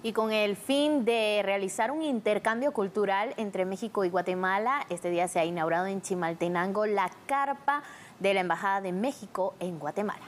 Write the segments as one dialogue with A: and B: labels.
A: Y con el fin de realizar un intercambio cultural entre México y Guatemala, este día se ha inaugurado en Chimaltenango la carpa de la Embajada de México en Guatemala.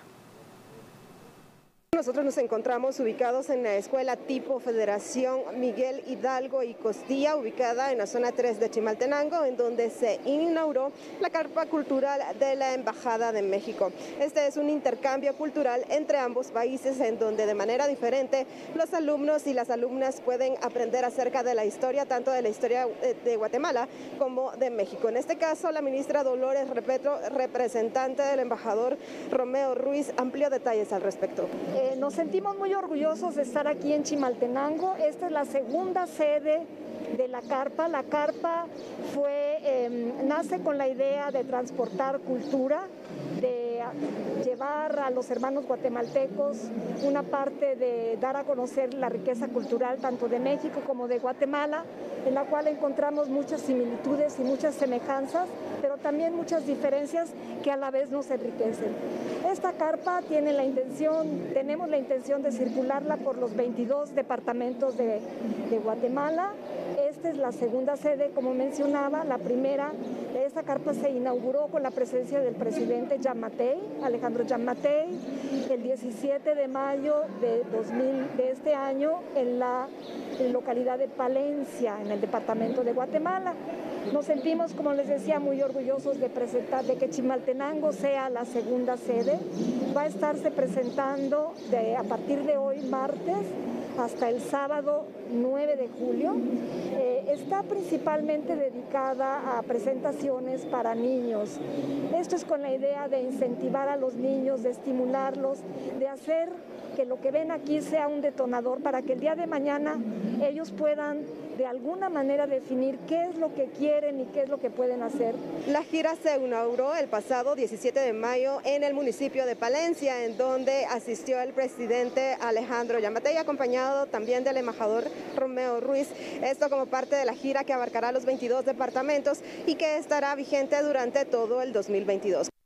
B: Nosotros nos encontramos ubicados en la escuela tipo Federación Miguel Hidalgo y Costilla, ubicada en la zona 3 de Chimaltenango, en donde se inauguró la carpa cultural de la Embajada de México. Este es un intercambio cultural entre ambos países, en donde de manera diferente los alumnos y las alumnas pueden aprender acerca de la historia, tanto de la historia de Guatemala como de México. En este caso, la ministra Dolores Repetto, representante del embajador Romeo Ruiz, amplió detalles al respecto.
C: Nos sentimos muy orgullosos de estar aquí en Chimaltenango. Esta es la segunda sede de la carpa. La carpa nace con la idea de transportar cultura, de llevar a los hermanos guatemaltecos una parte de dar a conocer la riqueza cultural tanto de México como de Guatemala, en la cual encontramos muchas similitudes y muchas semejanzas, pero también muchas diferencias que a la vez nos enriquecen. Esta carpa tenemos la intención de circularla por los 22 departamentos de Guatemala. Esta es la segunda sede, como mencionaba. La primera, esta carpa se inauguró con la presencia del presidente Alejandro Giammattei, el 17 de mayo de este año en la localidad de Palencia, en el departamento de Guatemala. Nos sentimos, como les decía, muy orgullosos de que Chimaltenango sea la segunda sede. Va a estarse presentando a partir de hoy, martes, hasta el sábado 9 de julio. Está principalmente dedicada a presentaciones para niños. Esto es con la idea de incentivar a los niños, de estimularlos, de hacer que lo que ven aquí sea un detonador para que el día de mañana ellos puedan de alguna manera definir qué es lo que quieren y qué es lo que pueden hacer.
B: La gira se inauguró el pasado 17 de mayo en el municipio de Palencia, en donde asistió el presidente Alejandro Giammattei, acompañado también del embajador Romeo Ruiz. Esto como parte de la gira que abarcará los 22 departamentos y que estará vigente durante todo el 2022.